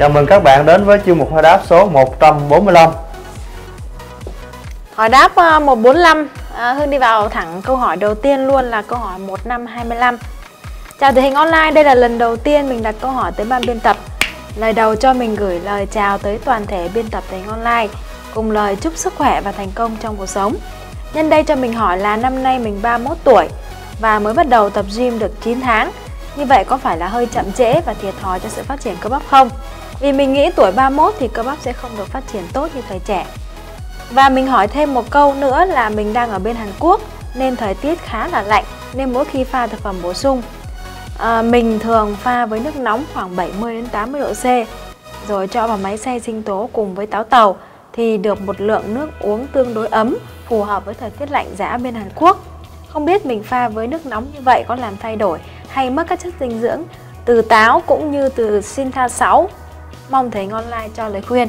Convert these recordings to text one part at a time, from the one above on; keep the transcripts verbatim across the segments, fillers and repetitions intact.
Chào mừng các bạn đến với chuyên mục hỏi đáp số một trăm bốn mươi lăm. Hỏi đáp một trăm bốn mươi lăm, à, Hương đi vào thẳng câu hỏi đầu tiên luôn là câu hỏi một năm hai mươi lăm. Chào Thể hình online, đây là lần đầu tiên mình đặt câu hỏi tới ban biên tập. Lời đầu cho mình gửi lời chào tới toàn thể biên tập Thể hình online, cùng lời chúc sức khỏe và thành công trong cuộc sống. Nhân đây cho mình hỏi là năm nay mình ba mươi mốt tuổi và mới bắt đầu tập gym được chín tháng. Như vậy có phải là hơi chậm trễ và thiệt thòi cho sự phát triển cơ bắp không? Vì mình nghĩ tuổi ba mươi mốt thì cơ bắp sẽ không được phát triển tốt như thời trẻ. Và mình hỏi thêm một câu nữa là mình đang ở bên Hàn Quốc nên thời tiết khá là lạnh, nên mỗi khi pha thực phẩm bổ sung à, mình thường pha với nước nóng khoảng bảy mươi đến tám mươi độ C, rồi cho vào máy xay sinh tố cùng với táo tàu thì được một lượng nước uống tương đối ấm, phù hợp với thời tiết lạnh giá bên Hàn Quốc. Không biết mình pha với nước nóng như vậy có làm thay đổi hay mất các chất dinh dưỡng từ táo cũng như từ Shinta sáu? Mong Thể hình online cho lời khuyên.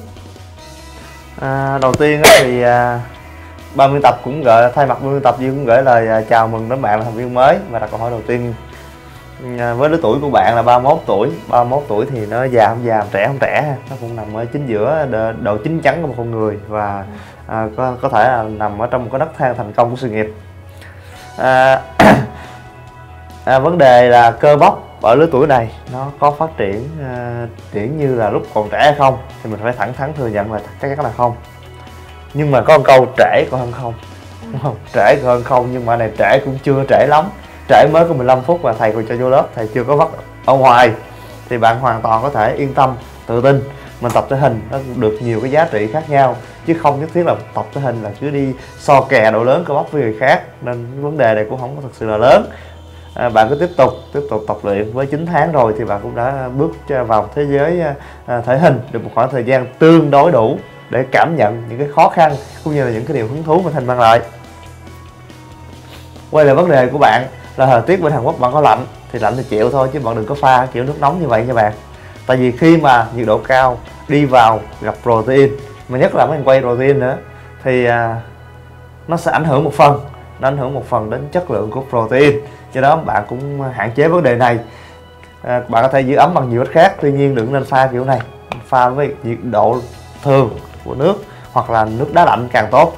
À, đầu tiên thì à, ban biên tập cũng gửi thay mặt ban biên tập Duy cũng gửi lời à, chào mừng đến bạn là thành viên mới. Và đặt câu hỏi đầu tiên, à, với lứa tuổi của bạn là ba mươi mốt tuổi. ba mươi mốt tuổi thì nó già không già, trẻ không trẻ, nó cũng nằm ở chính giữa độ chín chắn của một con người và à, có, có thể là nằm ở trong một cái nấc thang thành công của sự nghiệp. à, à, vấn đề là cơ bắp ở lứa tuổi này nó có phát triển uh, triển như là lúc còn trẻ hay không thì mình phải thẳng thắn thừa nhận là chắc chắn là không. Nhưng mà có một câu trễ còn hơn không, đúng không? Trễ còn hơn không, nhưng mà này trễ cũng chưa trễ lắm. Trễ mới có mười lăm phút và thầy còn cho vô lớp, thầy chưa có vắt ở ngoài thì bạn hoàn toàn có thể yên tâm, tự tin. Mình tập thể hình nó được nhiều cái giá trị khác nhau, chứ không nhất thiết là tập thể hình là cứ đi so kè độ lớn cơ bắp với người khác, nên vấn đề này cũng không có thực sự là lớn. À, bạn cứ tiếp tục tiếp tục tập luyện, với chín tháng rồi thì bạn cũng đã bước vào thế giới à, thể hình được một khoảng thời gian tương đối đủ để cảm nhận những cái khó khăn cũng như là những cái điều hứng thú mà thành mang lại. Quay lại vấn đề của bạn là thời tiết bên Hàn Quốc bạn có lạnh thì lạnh thì chịu thôi, chứ bạn đừng có pha kiểu nước nóng như vậy nha bạn. Tại vì khi mà nhiệt độ cao đi vào gặp protein, mà nhất là mấy anh quay protein nữa, thì à, nó sẽ ảnh hưởng một phần nó ảnh hưởng một phần đến chất lượng của protein. Do đó bạn cũng hạn chế vấn đề này. à, Bạn có thể giữ ấm bằng nhiều cách khác, tuy nhiên đừng nên pha kiểu này. Pha với nhiệt độ thường của nước hoặc là nước đá lạnh càng tốt.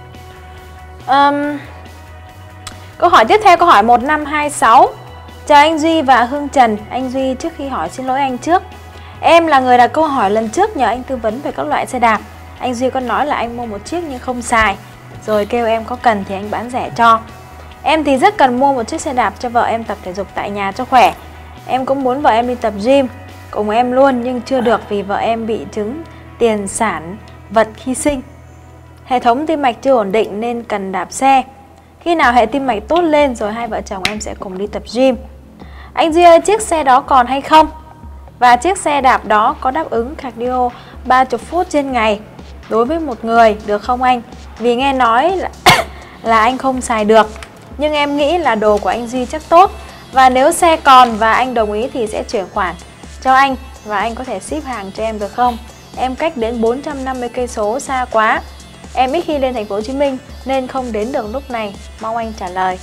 um, Câu hỏi tiếp theo, câu hỏi một năm hai sáu. Chào anh Duy và Hương Trần. Anh Duy, trước khi hỏi xin lỗi anh trước, em là người đặt câu hỏi lần trước nhờ anh tư vấn về các loại xe đạp. Anh Duy có nói là anh mua một chiếc nhưng không xài, rồi kêu em có cần thì anh bán rẻ cho. Em thì rất cần mua một chiếc xe đạp cho vợ em tập thể dục tại nhà cho khỏe. Em cũng muốn vợ em đi tập gym cùng em luôn, nhưng chưa được vì vợ em bị chứng tiền sản vật khi sinh. Hệ thống tim mạch chưa ổn định nên cần đạp xe. Khi nào hệ tim mạch tốt lên rồi hai vợ chồng em sẽ cùng đi tập gym. Anh Duy ơi, chiếc xe đó còn hay không? Và chiếc xe đạp đó có đáp ứng cardio ba mươi phút trên ngày đối với một người được không anh? Vì nghe nói là, là anh không xài được, nhưng em nghĩ là đồ của anh Duy chắc tốt. Và nếu xe còn và anh đồng ý thì sẽ chuyển khoản cho anh, và anh có thể ship hàng cho em được không? Em cách đến bốn trăm năm mươi cây số xa quá. Em ít khi lên thành phố Hồ Chí Minh nên không đến được lúc này. Mong anh trả lời.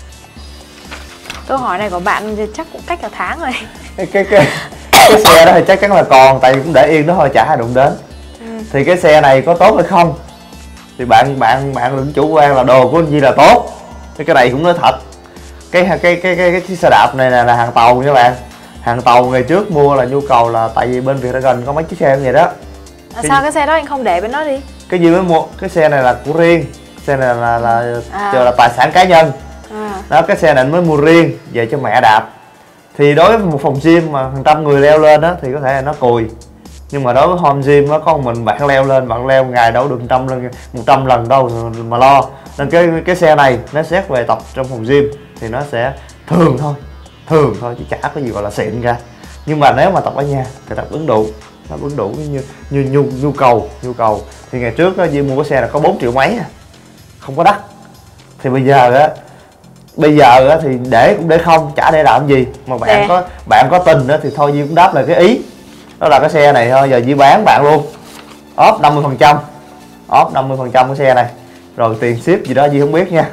Câu hỏi này của bạn thì chắc cũng cách cả tháng rồi. Cái cái cái, cái xe đó thì chắc chắn là còn, tại vì cũng để yên đó thôi, chả ai đụng đến. Ừ. Thì cái xe này có tốt hay không thì bạn bạn bạn đừng chủ quan là đồ của anh Duy là tốt. Cái cái này cũng nói thật. Cái cái cái cái cái, cái xe đạp này là, là hàng tàu nha bạn. Hàng tàu ngày trước mua là nhu cầu là tại vì bên Vietdragon có mấy chiếc xe như vậy đó. À, cái, sao cái xe đó anh không để bên đó đi? Cái gì mới mua, cái xe này là của riêng, xe này là là à. là tài sản cá nhân. À. Đó, cái xe này anh mới mua riêng về cho mẹ đạp. Thì đối với một phòng gym mà hàng trăm người leo lên đó thì có thể là nó cùi. Nhưng mà đối với home gym á, có một mình bạn leo lên, bạn leo ngày đâu được trăm lần một trăm lần đâu mà lo. Nên cái cái xe này nó xét về tập trong phòng gym thì nó sẽ thường thôi, thường thôi chứ chả có gì gọi là xịn cả. Nhưng mà nếu mà tập ở nhà thì đáp ứng đủ, đáp ứng đủ như như nhu nhu cầu nhu cầu. Thì ngày trước á, Duy mua cái xe là có bốn triệu mấy à, không có đắt. Thì bây giờ á, bây giờ á, thì để cũng để không, chả để làm gì. Mà bạn Để. có bạn có tình á, thì thôi Duy cũng đáp lại cái ý. Đó là cái xe này thôi, giờ Duy bán bạn luôn. Off năm mươi phần trăm, off năm mươi phần trăm cái xe này. Rồi tiền ship gì đó Duy không biết nha.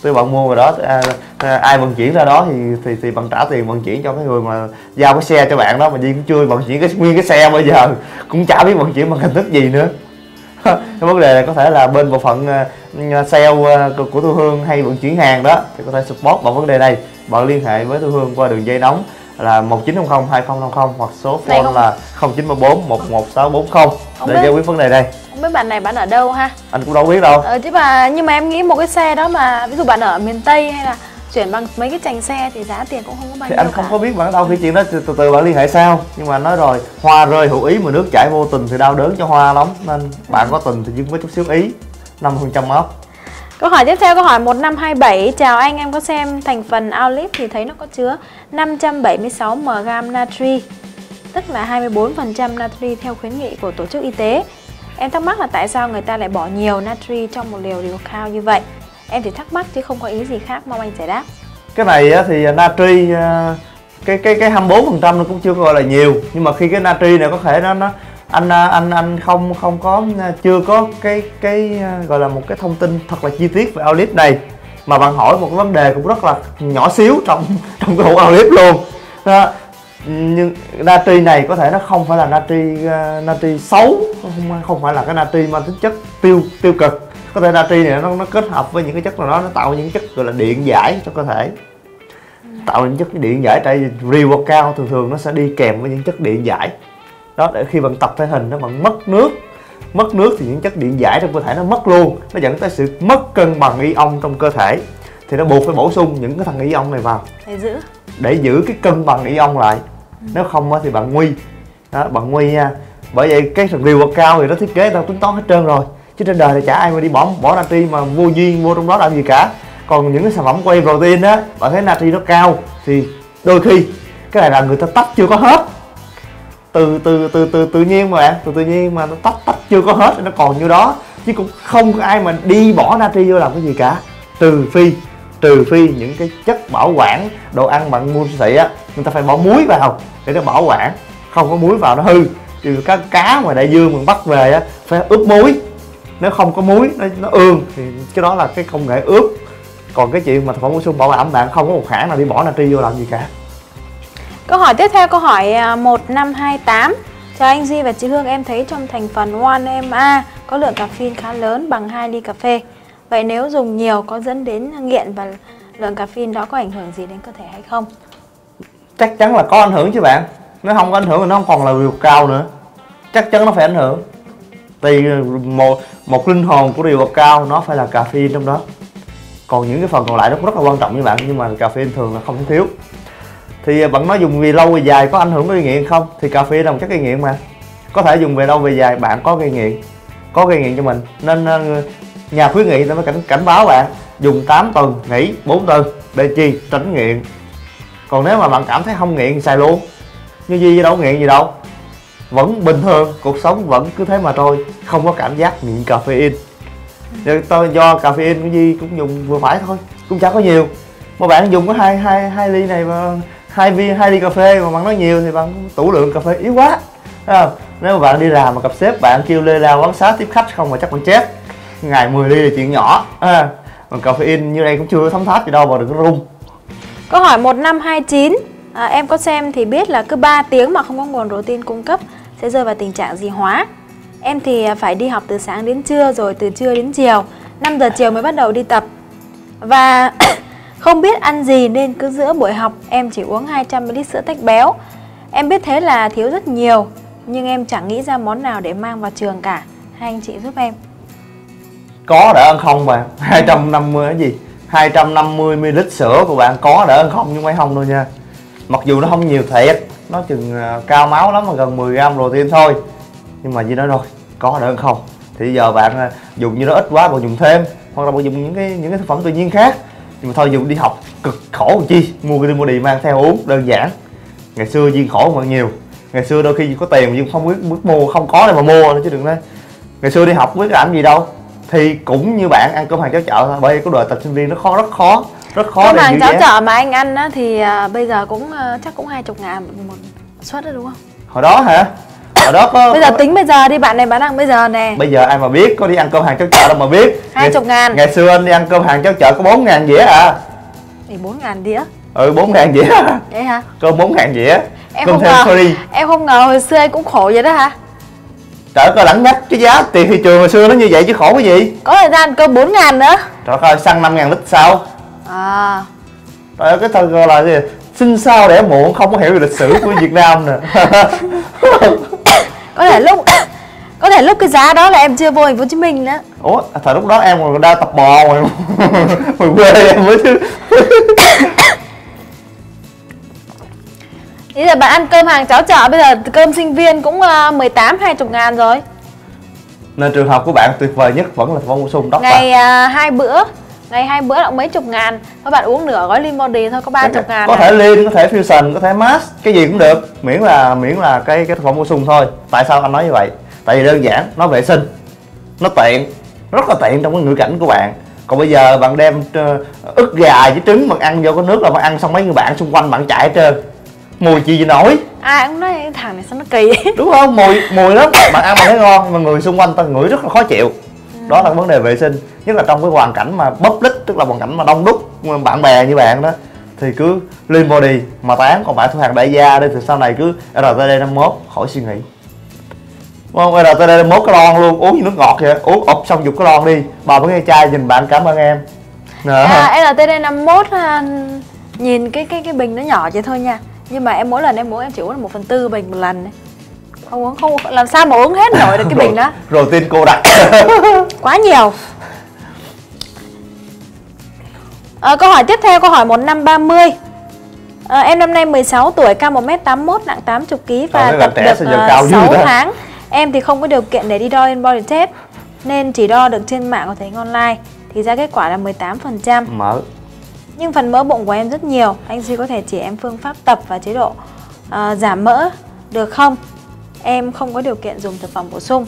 Thì bạn mua rồi đó, à, à, ai vận chuyển ra đó thì thì thì bạn trả tiền vận chuyển cho cái người mà giao cái xe cho bạn đó, mà Duy cũng chưa vận chuyển cái nguyên cái xe bây giờ, cũng chả biết vận chuyển bằng hình thức gì nữa. Cái vấn đề là có thể là bên bộ phận uh, sale uh, của, của Thu Hương hay vận chuyển hàng đó thì có thể support vào vấn đề này. Bạn liên hệ với Thu Hương qua đường dây nóng là một chín không không hai không năm không hoặc số phone không... là không chín ba bốn một một sáu bốn không để giải quyết vấn đề này. Không biết bạn này bán ở đâu ha? Anh cũng đâu biết đâu. Ờ chứ mà nhưng mà em nghĩ một cái xe đó mà ví dụ bạn ở miền Tây hay là chuyển bằng mấy cái chành xe thì giá tiền cũng không có bao thì nhiêu anh không cả. có biết bạn ở đâu, cái chuyện đó từ, từ từ bạn liên hệ sau. Nhưng mà nói rồi, hoa rơi hữu ý mà nước chảy vô tình thì đau đớn cho hoa lắm, nên bạn có tình thì nhưng có chút xíu ý, năm phần trăm off. Câu hỏi tiếp theo, câu hỏi một năm hai bảy. Chào anh, em có xem thành phần Olive thì thấy nó có chứa năm trăm bảy mươi sáu mi-li-gam natri, tức là hai mươi tư phần trăm natri theo khuyến nghị của Tổ chức Y tế. Em thắc mắc là tại sao người ta lại bỏ nhiều natri trong một liều liều cao như vậy? Em chỉ thắc mắc chứ không có ý gì khác, mong anh giải đáp. Cái này thì natri cái cái cái hai mươi tư phần trăm nó cũng chưa gọi là nhiều, nhưng mà khi cái natri này có thể nó nó anh anh anh không không có chưa có cái cái gọi là một cái thông tin thật là chi tiết về Olive này, mà bạn hỏi một cái vấn đề cũng rất là nhỏ xíu trong trong cái hũ Olive luôn đó. Nhưng natri này có thể nó không phải là natri uh, natri xấu, không không phải là cái natri mang tính chất tiêu tiêu cực. Có thể natri này nó nó kết hợp với những cái chất nào đó, nó tạo những chất gọi là điện giải cho cơ thể, tạo những chất điện giải. Tại vì pre-workout thường thường nó sẽ đi kèm với những chất điện giải đó, để khi bạn tập thể hình nó bạn mất nước mất nước thì những chất điện giải trong cơ thể nó mất luôn, nó dẫn tới sự mất cân bằng ion trong cơ thể, thì nó buộc phải bổ sung những cái thằng ion này vào để giữ để giữ cái cân bằng ion lại. Ừ. Nếu không thì bạn nguy đó, bạn nguy nha. Bởi vậy cái thằng pre-workout thì nó thiết kế tao tính toán hết trơn rồi, chứ trên đời thì chả ai mà đi bỏ bỏ natri mà vô duyên vô trong đó làm gì cả. Còn những cái sản phẩm whey protein á, bạn thấy natri nó cao thì đôi khi cái này là người ta tách chưa có hết, từ từ từ từ tự nhiên mà bạn, từ tự nhiên mà nó tách tách chưa có hết, nó còn như đó, chứ cũng không có ai mà đi bỏ natri vô làm cái gì cả, trừ phi trừ phi những cái chất bảo quản đồ ăn bạn mua siêu thị á, người ta phải bỏ muối vào để nó bảo quản, không có muối vào nó hư. Trừ cá cá ngoài đại dương mình bắt về á phải ướp muối, nếu không có muối nó nó ương thì cái đó là cái công nghệ ướp. Còn cái chuyện mà thực phẩm bổ sung bảo đảm bạn không có một hãng nào đi bỏ natri vô làm gì cả. Câu hỏi tiếp theo, câu hỏi một năm hai tám. Chào anh Duy và chị Hương, em thấy trong thành phần one em a có lượng caffeine khá lớn bằng hai ly cà phê. Vậy nếu dùng nhiều có dẫn đến nghiện và lượng caffeine đó có ảnh hưởng gì đến cơ thể hay không? Chắc chắn là có ảnh hưởng chứ bạn. Nếu không có ảnh hưởng thì nó không còn là rượu cao nữa. Chắc chắn nó phải ảnh hưởng. Thì một, một linh hồn của rượu cao nó phải là caffeine trong đó. Còn những cái phần còn lại nó cũng rất là quan trọng với bạn, nhưng mà caffeine thường là không thể thiếu. Thì bạn nói dùng vì lâu về dài có ảnh hưởng gây nghiện không? Thì caffeine là một chất gây nghiện mà. Có thể dùng về lâu về dài bạn có gây nghiện, có gây nghiện cho mình. Nên nhà khuyến nghị ta mới cảnh, cảnh báo bạn dùng tám tuần, nghỉ bốn tuần để chi? Tránh nghiện. Còn nếu mà bạn cảm thấy không nghiện thì xài luôn. Như gì đâu nghiện gì đâu, vẫn bình thường, cuộc sống vẫn cứ thế mà thôi, không có cảm giác nghiện caffeine. Tôi do caffeine cái gì cũng dùng vừa phải thôi, cũng chẳng có nhiều. Mà bạn dùng có hai hai hai ly này mà hai viên hai ly cà phê mà bạn nói nhiều thì bạn tủ lượng cà phê yếu quá. Thấy không? Nếu mà bạn đi làm mà gặp sếp bạn kêu lê la quán xá tiếp khách không mà chắc bạn chết. Ngày mười ly là chuyện nhỏ. À, còn caffeine như đây cũng chưa thấm tháp gì đâu mà đừng có rung. Câu hỏi một năm hai chín. À, em có xem thì biết là cứ ba tiếng mà không có nguồn protein cung cấp sẽ rơi vào tình trạng dị hóa. Em thì phải đi học từ sáng đến trưa, rồi từ trưa đến chiều, năm giờ chiều mới bắt đầu đi tập. Và không biết ăn gì nên cứ giữa buổi học em chỉ uống hai trăm mi li lít sữa tách béo. Em biết thế là thiếu rất nhiều, nhưng em chẳng nghĩ ra món nào để mang vào trường cả. Hai anh chị giúp em. Có đỡ ăn không bạn. hai trăm năm mươi cái gì? hai trăm năm mươi mi li lít sữa của bạn có đỡ ăn không, nhưng mấy không đâu nha. Mặc dù nó không nhiều thiệt, nó chừng cao máu lắm mà gần mười gam protein thôi. Nhưng mà như nói rồi, có đỡ ăn không. Thì giờ bạn dùng như nó ít quá, bạn dùng thêm, hoặc là bạn dùng những cái những cái thực phẩm tự nhiên khác. Nhưng mà thôi dùng đi học cực khổ làm chi, mua cái đi mang theo uống đơn giản. Ngày xưa Duyên khổ hơn nhiều. Ngày xưa đôi khi có tiền mà Duyên không biết, biết mua, không có để mà mua nữa chứ đừng nói. Ngày xưa đi học biết làm gì đâu. Thì cũng như bạn ăn cơm hàng cháo chợ thôi, bởi vì cái đời tập sinh viên nó khó, rất khó, rất khó. Cơm hàng cháo chợ mà anh ăn á thì à, bây giờ cũng uh, chắc cũng hai chục ngàn một, một suất đó đúng không? Hồi đó hả? Ở đó có Bây giờ có... tính bây giờ đi, bạn này bán hàng bây giờ nè. Bây giờ ai mà biết, có đi ăn cơm hàng cháo chợ đâu mà biết. Hai chục ngàn. Ngày xưa anh đi ăn cơm hàng cháo chợ có bốn ngàn dĩa à. Thì bốn ngàn đĩa. Ừ, bốn ngàn dĩa à. Đấy hả? Cơm bốn ngàn dĩa. Em cơm không thêm ngờ sorry. Em không ngờ hồi xưa anh cũng khổ vậy đó hả? Trời ơi, lẳng nhắc cái giá tiền thị trường hồi xưa nó như vậy chứ khổ cái gì. Có thời gian cơm bốn ngàn nữa. Trời ơi, xăng năm ngàn lít sao. À. Trời ơi, cái thằng gọi là gì? Sinh sao đẻ muộn, không có hiểu được lịch sử của Việt Nam nè. Có thể lúc Có thể lúc cái giá đó là em chưa vô thành phố Hồ Chí Minh nữa. Ủa, thời lúc đó em còn đang tập bò mà. Mình quê em mới chứ. Bây giờ bạn ăn cơm hàng cháo chợ, bây giờ cơm sinh viên cũng uh, mười tám hai mươi ngàn rồi. Nên trường hợp của bạn tuyệt vời nhất vẫn là bông bổ sung đốc. Ngày uh, hai bữa Ngày hai bữa là mấy chục ngàn. Các bạn uống nửa gói Lean Body thôi có ba mươi ngàn. Có này. thể Lean, có thể Fusion, có thể Mass, cái gì cũng được, miễn là miễn là cái cái thực phẩm bổ sung thôi. Tại sao anh nói như vậy? Tại vì đơn giản, nó vệ sinh, nó tiện, rất là tiện trong cái ngữ cảnh của bạn. Còn bây giờ bạn đem uh, ức gà với trứng bạn ăn vô cái nước là bạn ăn xong mấy người bạn xung quanh bạn chạy hết trơn. Mùi gì gì nổi. Ai cũng nói cái thằng này sao nó kỳ. Đúng không? Mùi mùi lắm. Bạn ăn mà thấy ngon mà người xung quanh ta ngửi rất là khó chịu. Ừ. Đó là vấn đề vệ sinh, nhất là trong cái hoàn cảnh mà public, tức là hoàn cảnh mà đông đúc bạn bè như bạn đó, thì cứ Lean Body mà tán. Còn bạn thuộc hàng đại gia đây thì sau này cứ rờ tê đê năm mốt khỏi suy nghĩ. Đúng không? rờ tê đê năm mốt cái lon luôn, uống như nước ngọt vậy, uống ộp xong dục cái lon đi. Bà với nghe chai nhìn bạn cảm ơn em. À, lờ tê đê năm mốt nhìn cái cái cái bình nó nhỏ vậy thôi nha. Nhưng mà em mỗi lần em uống em chỉ uống một phần tư bình một lần ấy. Không uống không làm sao mà uống hết nổi được cái bình đó. Rồi tin cô đặt. Quá nhiều. À, câu hỏi tiếp theo, câu hỏi một năm ba mươi. À, em năm nay mười sáu tuổi, cao một mét tám mươi mốt, nặng tám mươi ki lô gam và tập được uh, sáu tháng. Em thì không có điều kiện để đi đo lên body test nên chỉ đo được trên mạng có thể online. Thì ra kết quả là mười tám phần trăm. Mỡ. Nhưng phần mỡ bụng của em rất nhiều. Anh Duy có thể chỉ em phương pháp tập và chế độ uh, giảm mỡ được không? Em không có điều kiện dùng thực phẩm bổ sung.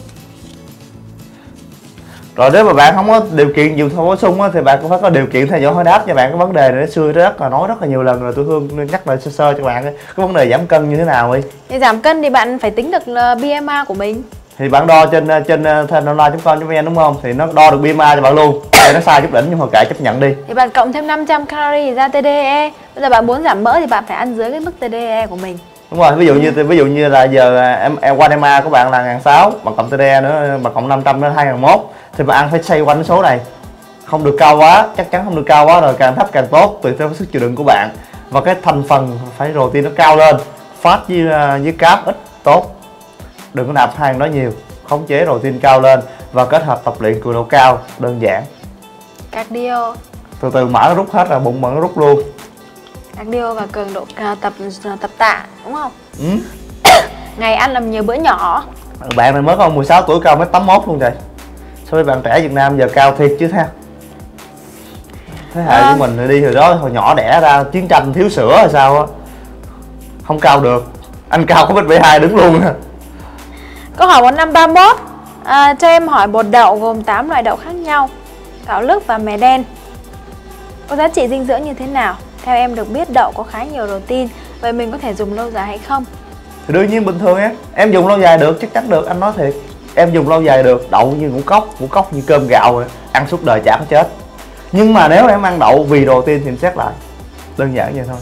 Rồi nếu mà bạn không có điều kiện dùng thực phẩm bổ sung á, thì bạn cũng phải có điều kiện theo dõi hỏi đáp cho bạn cái vấn đề này. Xưa rất là nói rất là nhiều lần rồi, tôi Hương nhắc lại sơ sơ cho bạn cái vấn đề giảm cân như thế nào đi. Để giảm cân thì bạn phải tính được bê em i của mình. Thì bạn đo trên trên thenonline chấm com chấm vn đúng không? Thì nó đo được bê em i cho bạn luôn. Đây nó sai chút đỉnh nhưng mà kệ, chấp nhận đi. Thì bạn cộng thêm năm trăm calorie ra tê đê e. Bây giờ bạn muốn giảm mỡ thì bạn phải ăn dưới cái mức tê đê e của mình. Đúng rồi, ví dụ như ví dụ như là giờ em one em a của bạn là một nghìn sáu trăm, bạn cộng tê đê e nữa, bạn cộng năm trăm đến hai nghìn một thì bạn ăn phải xoay quanh số này. Không được cao quá, chắc chắn không được cao quá rồi, càng thấp càng tốt tùy theo sức chịu đựng của bạn. Và cái thành phần phải protein nó cao lên, fat với với carb ít tốt. Đừng có nạp hai đó nhiều, khống chế protein cao lên và kết hợp tập luyện cường độ cao, đơn giản. Cardio. Từ từ mỡ nó rút hết rồi, bụng mỡ nó rút luôn. Cardio và cường độ tập tập tạ đúng không? Ừ. Ngày ăn làm nhiều bữa nhỏ. Bạn này mới có mười sáu tuổi, cao mét tám mươi mốt luôn trời. So với bạn trẻ Việt Nam giờ cao thiệt chứ ha. Thế hệ à. của mình đi hồi đó hồi nhỏ đẻ ra chiến tranh thiếu sữa hay sao á, không cao được. Anh cao có mét bảy hai đứng luôn. Câu hỏi một năm ba mốt. À, cho em hỏi bột đậu gồm tám loại đậu khác nhau, gạo lứt và mè đen, có giá trị dinh dưỡng như thế nào? Theo em được biết đậu có khá nhiều protein, vậy mình có thể dùng lâu dài hay không? Thì đương nhiên bình thường em em dùng lâu dài được, chắc chắn được, anh nói thiệt. Em dùng lâu dài được, đậu như ngũ cốc, ngũ cốc như cơm gạo rồi, ăn suốt đời chả có chết. Nhưng mà nếu em ăn đậu vì protein thì em xét lại. Đơn giản vậy thôi.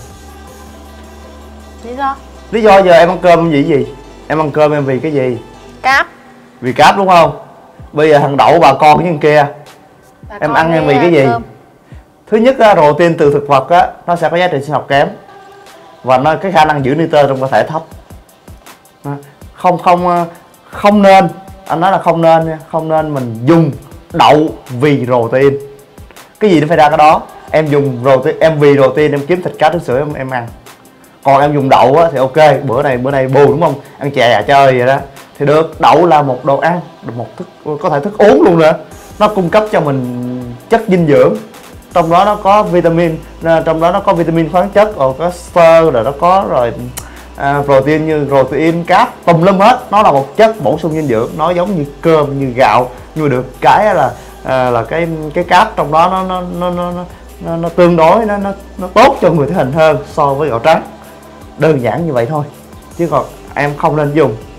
Lý do? Lý do giờ em ăn cơm vì gì? Em ăn cơm em vì cái gì? Cáp. Vì cáp đúng không? Bây giờ thằng đậu bà con với thằng kia, bà em ăn em vì cái gì? Cơm. Thứ nhất á, protein từ thực vật á, nó sẽ có giá trị sinh học kém và nó cái khả năng giữ nitơ trong cơ thể thấp. Không không không nên, anh nói là không nên nha, không nên mình dùng đậu vì protein. Cái gì nó phải ra cái đó. Em dùng protein, em vì protein em kiếm thịt cá trứng sữa em, em ăn. Còn em dùng đậu á, thì ok, bữa này bữa nay bù đúng không? Ăn chè à chơi vậy đó thì được. Đậu là một đồ ăn, một thức, có thể thức uống luôn nữa. Nó cung cấp cho mình chất dinh dưỡng. Trong đó nó có vitamin, trong đó nó có vitamin, khoáng chất, rồi có xơ, rồi nó có rồi à, protein như protein, cáp, tùm lum hết. Nó là một chất bổ sung dinh dưỡng, nó giống như cơm, như gạo, nhưng mà được cái là à, là cái cái cáp trong đó nó nó nó nó nó, nó, nó tương đối nó, nó nó tốt cho người thể hình hơn so với gạo trắng. Đơn giản như vậy thôi, chứ còn em không nên dùng.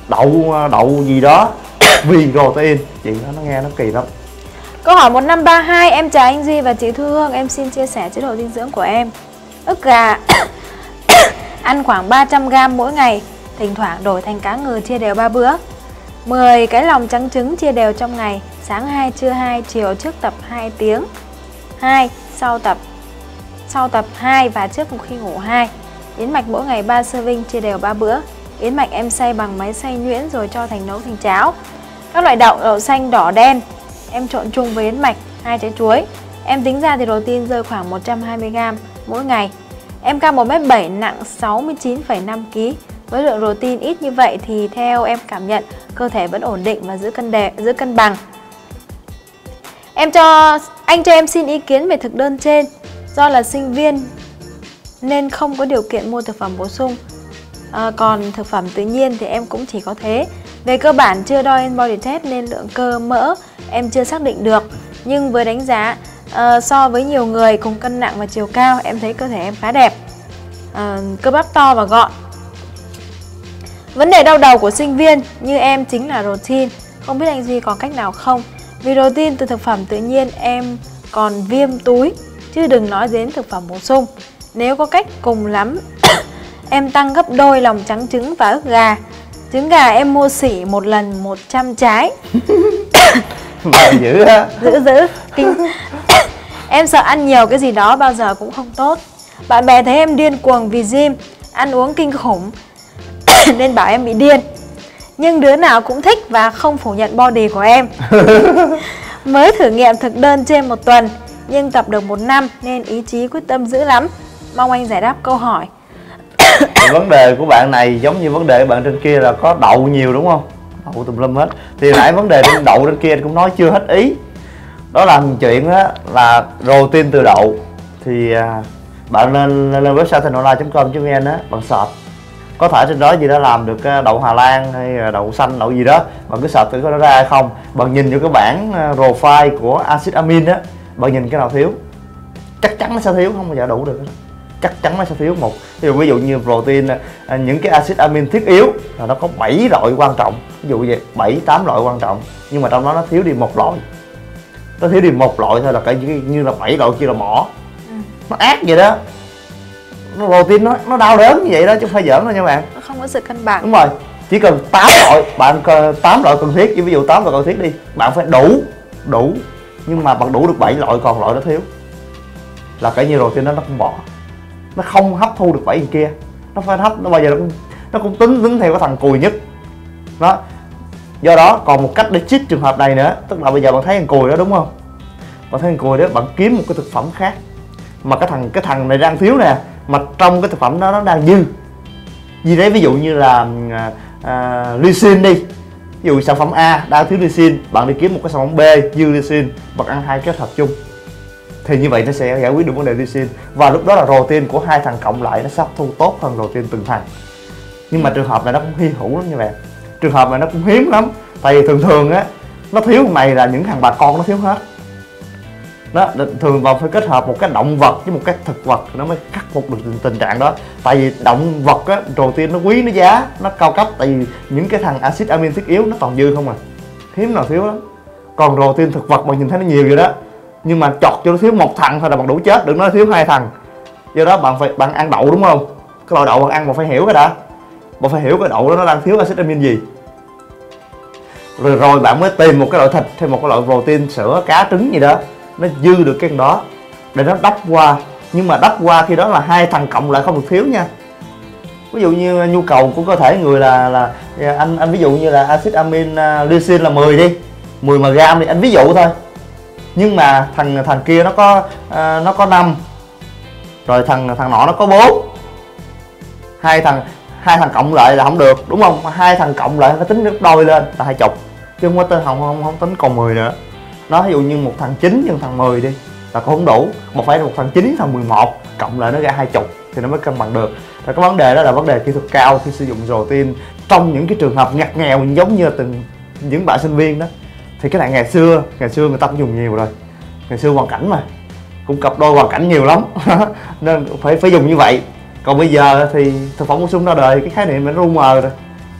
đậu đậu gì đó vì protein. Chuyện đó nó nghe nó kỳ lắm. Câu hỏi một năm ba hai, em chào anh Duy và chị Thu Hương, em xin chia sẻ chế độ dinh dưỡng của em. Ức gà ăn khoảng ba trăm gam mỗi ngày, thỉnh thoảng đổi thành cá ngừ chia đều ba bữa. mười cái lòng trắng trứng chia đều trong ngày, sáng hai, trưa hai, chiều trước tập hai tiếng. hai sau tập sau tập hai và trước khi ngủ hai. Yến mạch mỗi ngày ba serving chia đều ba bữa. Yến mạch em xay bằng máy xay nhuyễn rồi cho thành nấu thành cháo. Các loại đậu, đậu xanh, đỏ, đen em trộn chung với yến mạch, hai trái chuối. Em tính ra thì protein rơi khoảng một trăm hai mươi gam mỗi ngày. Em cao một mét bảy, nặng sáu mươi chín phẩy năm ki lô gam. Với lượng protein ít như vậy thì theo em cảm nhận cơ thể vẫn ổn định và giữ cân đề, giữ cân bằng. Em cho anh cho em xin ý kiến về thực đơn trên. Do là sinh viên nên không có điều kiện mua thực phẩm bổ sung. À, còn thực phẩm tự nhiên thì em cũng chỉ có thế. Về cơ bản chưa đo in body test nên lượng cơ mỡ em chưa xác định được. Nhưng với đánh giá uh, so với nhiều người cùng cân nặng và chiều cao, em thấy cơ thể em khá đẹp, uh, cơ bắp to và gọn. Vấn đề đau đầu của sinh viên như em chính là protein. Không biết anh Duy có cách nào không? Vì protein từ thực phẩm tự nhiên em còn viêm túi, chứ đừng nói đến thực phẩm bổ sung. Nếu có cách cùng lắm em tăng gấp đôi lòng trắng trứng và ức gà. Trứng gà em mua xỉ một lần một trăm trái. Dữ á. Dữ dữ kinh. Em sợ ăn nhiều cái gì đó bao giờ cũng không tốt. Bạn bè thấy em điên cuồng vì gym, ăn uống kinh khủng nên bảo em bị điên. Nhưng đứa nào cũng thích và không phủ nhận body của em. Mới thử nghiệm thực đơn trên một tuần, nhưng tập được một năm nên ý chí quyết tâm dữ lắm. Mong anh giải đáp câu hỏi. Vấn đề của bạn này giống như vấn đề của bạn trên kia là có đậu nhiều đúng không? Đậu tùm lum hết. Thì nãy vấn đề trên đậu trên kia anh cũng nói chưa hết ý. Đó là chuyện đó là protein từ đậu. Thì à, bạn lên lên website thaionline chấm com chấm vn á, bạn search. Có thể trên đó gì đó làm được đậu Hà Lan hay đậu xanh, đậu gì đó. Bạn cứ search thử có nó ra hay không. Bạn nhìn vô cái bảng profile của acid amin á, bạn nhìn cái nào thiếu, chắc chắn nó sẽ thiếu, không bao giờ đủ được. Chắc chắn nó sẽ thiếu một. Ví dụ, ví dụ như protein, những cái acid amin thiết yếu là nó có bảy loại quan trọng. Ví dụ vậy, bảy tám loại quan trọng. Nhưng mà trong đó nó thiếu đi một loại. Nó thiếu đi một loại thôi là cái như là bảy loại kia là mỏ. Ừ. Nó ác vậy đó. Nó protein nó nó đau đớn như vậy đó chứ không phải giỡn đâu nha bạn. Nó không có sự cân bằng. Đúng rồi. Chỉ cần tám loại, bạn tám loại cần thiết, ví dụ tám loại cần thiết đi, bạn phải đủ, đủ. Nhưng mà bạn đủ được bảy loại còn loại nó thiếu. Là cái như protein nó nó không bỏ. Nó không hấp thu được bảy người kia. Nó phải hấp, nó bao giờ nó cũng nó cũng tính tính theo cái thằng cùi nhất. Đó. Do đó còn một cách để cheat trường hợp này nữa, tức là bây giờ bạn thấy thằng cùi đó đúng không? Bạn thấy thằng cùi đó, bạn kiếm một cái thực phẩm khác mà cái thằng cái thằng này đang thiếu nè, mà trong cái thực phẩm đó nó đang dư. Vì đấy ví dụ như là à, lysine đi. Ví dụ sản phẩm A đang thiếu lysine, bạn đi kiếm một cái sản phẩm B dư lysine, bạn ăn hai kết hợp chung. Thì như vậy nó sẽ giải quyết được vấn đề lysine. Và lúc đó là protein của hai thằng cộng lại nó sẽ hấp thu tốt hơn protein từng thằng. Nhưng mà trường hợp này nó cũng hy hữu lắm nha bạn. Trường hợp này nó cũng hiếm lắm. Tại vì thường thường á, nó thiếu cái này là những thằng bà con nó thiếu hết. Đó, thường vào phải kết hợp một cái động vật với một cái thực vật nó mới khắc phục được tình, tình trạng đó. Tại vì động vật á, protein nó quý, nó giá, nó cao cấp. Tại vì những cái thằng acid amin thiết yếu nó toàn dư không à. Hiếm nào thiếu lắm. Còn protein thực vật bạn nhìn thấy nó nhiều vậy đó. Nhưng mà chọt cho nó thiếu một thằng thôi là bạn đủ chết, đừng nói thiếu hai thằng. Do đó bạn phải bạn ăn đậu đúng không? Cái loại đậu bạn ăn bạn phải hiểu cái đã. Bạn phải hiểu cái đậu đó nó đang thiếu acid amin gì. Rồi rồi bạn mới tìm một cái loại thịt hay một cái loại protein sữa, cá, trứng gì đó nó dư được cái đó để nó đắp qua. Nhưng mà đắp qua khi đó là hai thằng cộng lại không được thiếu nha. Ví dụ như nhu cầu của cơ thể người là là anh anh ví dụ như là acid amin uh, lysine là mười đi, mười gram đi, anh ví dụ thôi. Nhưng mà thằng thằng kia nó có uh, nó có năm. Rồi thằng thằng nọ nó có bốn. Hai thằng hai thằng cộng lại là không được, đúng không? Hai thằng cộng lại nó tính gấp đôi lên là hai chục. Chứ không có tên không không không tính còn mười nữa. Nó ví dụ như một thằng chín nhưng thằng mười đi là cũng không đủ, mà phải một thằng chín thằng mười một cộng lại nó ra hai chục thì nó mới cân bằng được. Rồi cái vấn đề đó là vấn đề kỹ thuật cao khi sử dụng protein trong những cái trường hợp ngặt nghèo giống như từng những bạn sinh viên đó. Thì cái này ngày xưa ngày xưa người ta cũng dùng nhiều rồi, ngày xưa hoàn cảnh mà cũng cặp đôi hoàn cảnh nhiều lắm nên phải phải dùng như vậy. Còn bây giờ thì thực phẩm bổ sung ra đời cái khái niệm nó ru mờ rồi,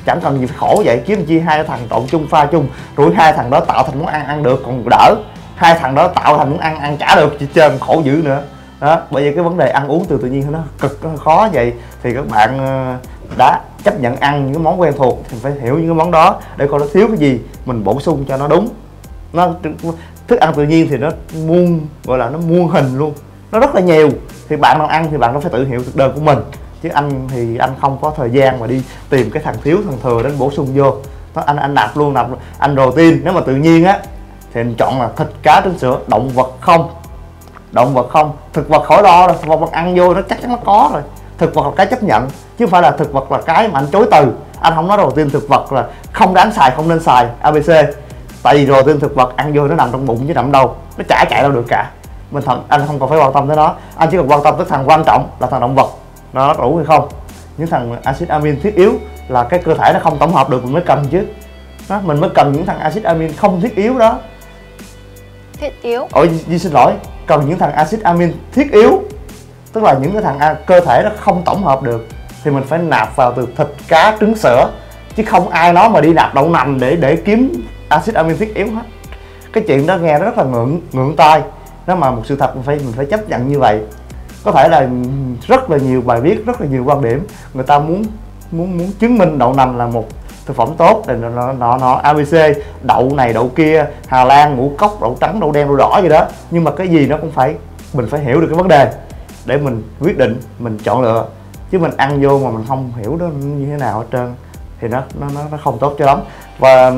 chẳng cần gì phải khổ vậy, kiếm chi hai thằng trộn chung pha chung rồi hai thằng đó tạo thành món ăn ăn được còn đỡ, hai thằng đó tạo thành món ăn ăn chả được, chỉ trơn khổ dữ nữa đó. Bởi vì cái vấn đề ăn uống từ tự nhiên nó cực nó khó vậy, thì các bạn đã chấp nhận ăn những cái món quen thuộc thì phải hiểu những cái món đó để coi nó thiếu cái gì mình bổ sung cho nó đúng. Nó thức ăn tự nhiên thì nó muôn gọi là nó muôn hình luôn, nó rất là nhiều, thì bạn nào ăn thì bạn nó phải tự hiểu thực đơn của mình, chứ anh thì anh không có thời gian mà đi tìm cái thằng thiếu thằng thừa đến bổ sung vô. Nó anh anh nạp luôn, nạp anh protein nếu mà tự nhiên á thì anh chọn là thịt cá trứng sữa, động vật không, động vật không, thực vật khỏi lo rồi, thực vật ăn vô nó chắc chắn nó có rồi. Thực vật là cái chấp nhận chứ không phải là thực vật là cái mà anh chối từ. Anh không nói protein thực vật là không đáng xài, không nên xài a bê xê, tại vì protein thực vật ăn vô nó nằm trong bụng chứ nằm đâu, nó chả chạy đâu được cả. Mình thầm, anh không còn phải quan tâm tới nó, anh chỉ cần quan tâm tới thằng quan trọng là thằng động vật nó đủ hay không. Những thằng axit amin thiết yếu là cái cơ thể nó không tổng hợp được mình mới cần chứ đó, mình mới cần những thằng axit amin không thiết yếu đó. Thiết yếu Ôi Di xin lỗi, cần những thằng axit amin thiết yếu, tức là những cái thằng cơ thể nó không tổng hợp được thì mình phải nạp vào từ thịt cá trứng sữa, chứ không ai nói mà đi nạp đậu nành để để kiếm axit amin thiết yếu hết. Cái chuyện đó nghe nó rất là ngượng ngượng tai, nó mà một sự thật mình phải mình phải chấp nhận như vậy. Có thể là rất là nhiều bài viết, rất là nhiều quan điểm người ta muốn muốn muốn chứng minh đậu nành là một thực phẩm tốt, để nó nó nó a bê xê, đậu này đậu kia, Hà Lan, ngũ cốc, đậu trắng, đậu đen, đậu đỏ gì đó, nhưng mà cái gì nó cũng phải mình phải hiểu được cái vấn đề để mình quyết định, mình chọn lựa, chứ mình ăn vô mà mình không hiểu nó như thế nào hết trơn thì nó nó nó không tốt cho lắm. Và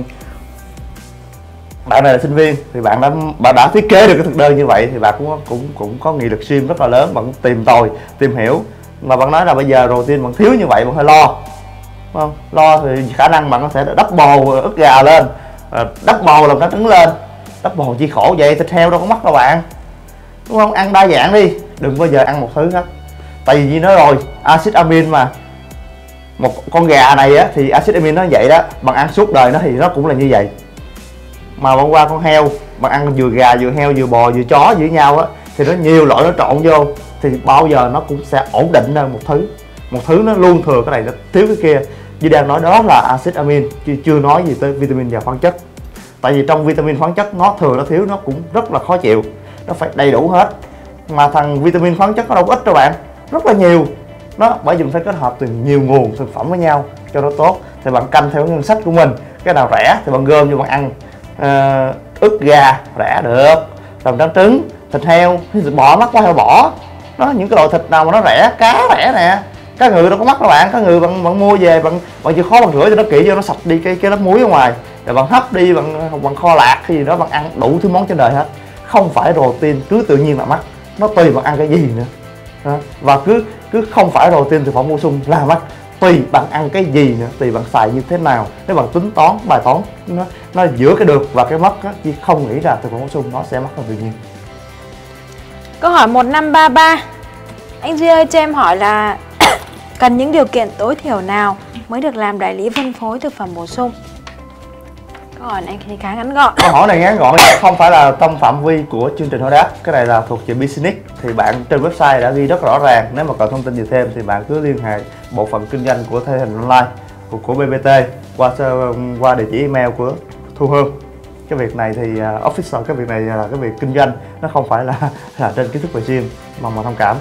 bạn này là sinh viên thì bạn đã bạn đã thiết kế được cái thực đơn như vậy thì bạn cũng cũng cũng có nghị lực riêng rất là lớn, bạn cũng tìm tòi tìm hiểu, mà bạn nói là bây giờ protein bạn thiếu như vậy bạn hơi lo, đúng không? Lo thì khả năng bạn có thể double ức gà lên, double làm cá trứng lên, double chi khổ vậy, thịt heo đâu có mắc đâu bạn, đúng không? Ăn đa dạng đi, đừng bao giờ ăn một thứ hết, tại vì như nói rồi axit amin mà, một con gà này á thì axit amin nó vậy đó, bạn ăn suốt đời nó thì nó cũng là như vậy. Mà bạn qua con heo, bạn ăn vừa gà vừa heo vừa bò vừa chó với nhau á thì nó nhiều loại nó trộn vô thì bao giờ nó cũng sẽ ổn định hơn một thứ, một thứ nó luôn thừa cái này nó thiếu cái kia. Như đang nói đó là axit amin, chứ chưa nói gì tới vitamin và khoáng chất. Tại vì trong vitamin khoáng chất nó thừa nó thiếu nó cũng rất là khó chịu, nó phải đầy đủ hết. Mà thằng vitamin khoáng chất nó đâu ít đâu bạn, rất là nhiều. Nó bởi vì mình phải kết hợp từ nhiều nguồn thực phẩm với nhau cho nó tốt. Thì bạn canh theo ngân sách của mình, cái nào rẻ thì bạn gom vô bạn ăn. Uh, ức gà rẻ được, lòng trắng trứng, thịt heo, thịt bò mắc quá heo bỏ. Nó những cái loại thịt nào mà nó rẻ, cá rẻ nè, cá ngừ đâu có mắc đâu bạn, cá ngừ bạn bạn mua về bạn bạn chịu khó bạn rửa cho nó kỹ cho nó sạch đi cái cái lớp muối ở ngoài, rồi bạn hấp đi, bạn bạn kho lạc cái gì đó, bạn ăn đủ thứ món trên đời hết. Không phải protein cứ tự nhiên là mắc, nó tùy bạn ăn cái gì nữa đó. Và cứ cứ không phải protein thực phẩm bổ sung là mắc, tùy bạn ăn cái gì nữa, tùy bạn xài như thế nào. Nếu bạn tính toán bài toán nó nó giữa cái được và cái mất á, chứ không nghĩ là thực phẩm bổ sung nó sẽ mất hơn tự nhiên. Câu hỏi một năm ba ba, anh Duy ơi cho em hỏi là cần những điều kiện tối thiểu nào mới được làm đại lý phân phối thực phẩm bổ sung? Câu hỏi này thì khá ngắn gọn. Câu hỏi này ngắn gọn, không phải là trong phạm vi của chương trình hỏi đáp, cái này là thuộc về business, thì bạn trên website đã ghi rất rõ ràng. Nếu mà cần thông tin gì thêm thì bạn cứ liên hệ bộ phận kinh doanh của Thể Hình Online của, của bê bê tê qua qua địa chỉ email của Thu Hương. Cái việc này thì uh, official, cái việc này là cái việc kinh doanh, nó không phải là là trên kiến thức về gym, mong mà thông cảm.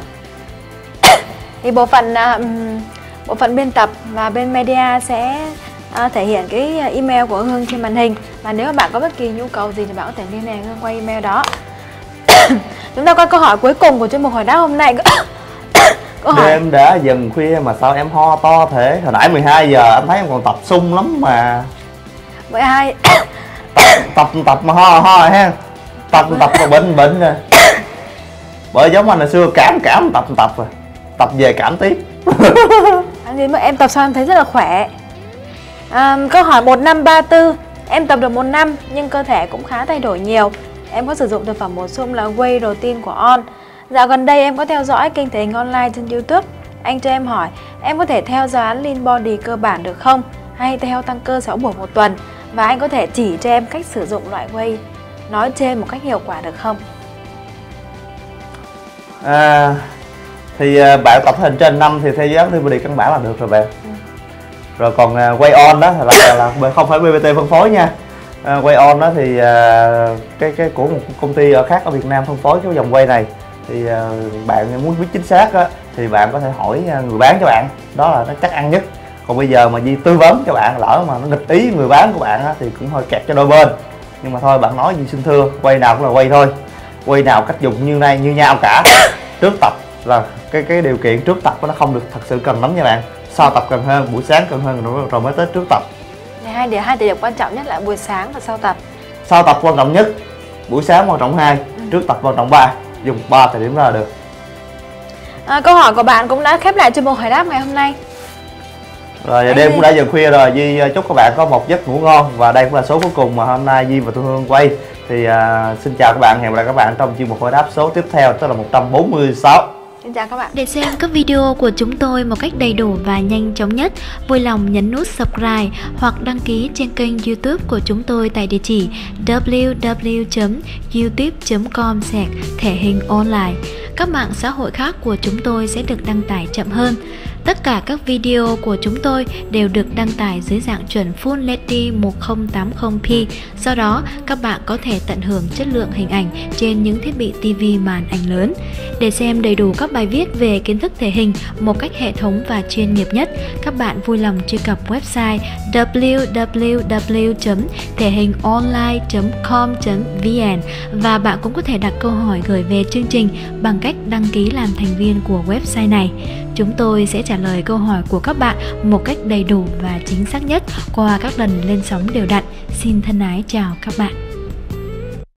Thì bộ phận uh, bộ phận biên tập và bên media sẽ uh, thể hiện cái email của Hương trên màn hình, và nếu mà bạn có bất kỳ nhu cầu gì thì bạn có thể liên hệ Hương qua email đó. Chúng ta qua câu hỏi cuối cùng của chuyên mục hỏi đáp hôm nay. Câu hỏi... Đêm đã dần khuya mà sao em ho to thế? Hồi nãy mười hai giờ anh thấy em còn tập sung lắm mà. mười hai tập tập, tập mà ho ho ha. Tập tập mà bệnh bệnh rồi. Bởi giống anh hồi xưa cảm cảm tập tập rồi. Tập về cảm tiếp. Anh nghĩ mà em tập sao em thấy rất là khỏe. À, câu hỏi một năm ba tư, em tập được một năm nhưng cơ thể cũng khá thay đổi nhiều. Em có sử dụng thực phẩm bổ sung là whey protein của On. Dạo gần đây em có theo dõi kênh Thể Hình Online trên YouTube. Anh cho em hỏi, em có thể theo dõi Lean Body cơ bản được không? Hay theo tăng cơ sáu buổi một tuần? Và anh có thể chỉ cho em cách sử dụng loại whey nói trên một cách hiệu quả được không? À, thì bạn tập hình trên năm thì theo dõi Lean Body căn bản là được rồi bạn. Ừ. Rồi còn à, quay on đó là, là, là không phải bê bê tê phân phối nha. À, quay on đó thì à, cái cái của một công ty ở khác ở Việt Nam phân phối cái dòng quay này. Thì à, bạn muốn biết chính xác á, thì bạn có thể hỏi người bán cho bạn, đó là nó chắc ăn nhất. Còn bây giờ mà Di tư vấn cho bạn, lỡ mà nó nghịch ý người bán của bạn á, thì cũng hơi kẹt cho đôi bên. Nhưng mà thôi bạn nói Di xin thưa, quay nào cũng là quay thôi, quay nào cách dùng như này như nhau cả. Trước tập là cái cái điều kiện trước tập nó không được thật sự cần lắm nha bạn, sau tập cần hơn, buổi sáng cần hơn rồi, rồi mới tới trước tập. Hai điều hai thời điểm quan trọng nhất là buổi sáng và sau tập. Sau tập quan trọng nhất, buổi sáng quan trọng hai, ừ. trước tập quan trọng ba, dùng ba thời điểm ra là được. À, câu hỏi của bạn cũng đã khép lại chuyên mục hỏi đáp ngày hôm nay. Rồi đêm Di cũng đã giờ khuya rồi, Di chúc các bạn có một giấc ngủ ngon, và đây cũng là số cuối cùng mà hôm nay Di và Thu Hương quay. Thì uh, xin chào các bạn, hẹn gặp lại các bạn trong chuyên mục hỏi đáp số tiếp theo, tức là một trăm bốn mươi sáu. Xin chào các bạn. Để xem các video của chúng tôi một cách đầy đủ và nhanh chóng nhất, vui lòng nhấn nút subscribe hoặc đăng ký trên kênh YouTube của chúng tôi tại địa chỉ w w w chấm youtube chấm com slash thể hình online. Các mạng xã hội khác của chúng tôi sẽ được đăng tải chậm hơn. Tất cả các video của chúng tôi đều được đăng tải dưới dạng chuẩn Full ết đê một không tám không p. Do đó, các bạn có thể tận hưởng chất lượng hình ảnh trên những thiết bị ti vi màn ảnh lớn. Để xem đầy đủ các bài viết về kiến thức thể hình một cách hệ thống và chuyên nghiệp nhất, các bạn vui lòng truy cập website w w w chấm thể hình online chấm com chấm v n, và bạn cũng có thể đặt câu hỏi gửi về chương trình bằng cách đăng ký làm thành viên của website này. Chúng tôi sẽ trả lời câu hỏi của các bạn một cách đầy đủ và chính xác nhất qua các lần lên sóng đều đặn. Xin thân ái chào các bạn.